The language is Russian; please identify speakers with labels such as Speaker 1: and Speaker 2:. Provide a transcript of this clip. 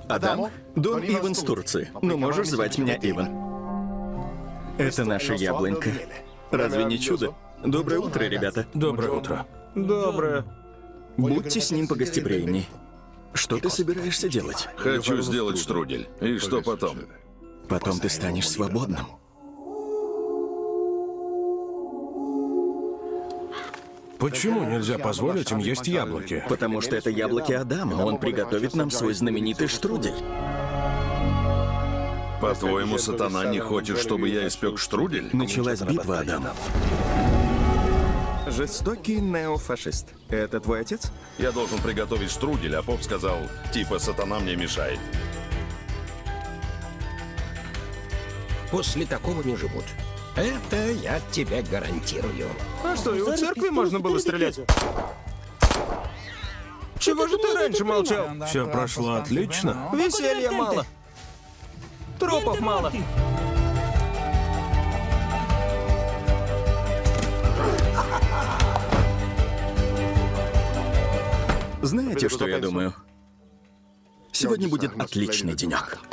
Speaker 1: Адам? Дон Иван с Турции. Но можешь звать меня Иван. Это наша яблонька. Разве не чудо? Доброе утро, ребята.
Speaker 2: Доброе утро.
Speaker 3: Доброе.
Speaker 1: Будьте с ним погостеприимней. Что ты собираешься делать?
Speaker 4: Хочу сделать штрудель. И что потом?
Speaker 1: Потом ты станешь свободным.
Speaker 2: Почему нельзя позволить им есть яблоки?
Speaker 1: Потому что это яблоки Адама. Он приготовит нам свой знаменитый штрудель.
Speaker 4: По-твоему, сатана не хочет, чтобы я испек штрудель?
Speaker 1: Началась битва, Адам. Жестокий неофашист. Это твой отец?
Speaker 4: Я должен приготовить штрудель, а поп сказал, типа, сатана мне мешает.
Speaker 5: После такого не живут. Это я тебе гарантирую.
Speaker 3: А что, и у церкви можно было стрелять? Чего же ты раньше молчал?
Speaker 2: Все прошло отлично.
Speaker 3: Веселья мало. Трупов мало.
Speaker 1: Знаете, что я думаю? Сегодня будет отличный денек.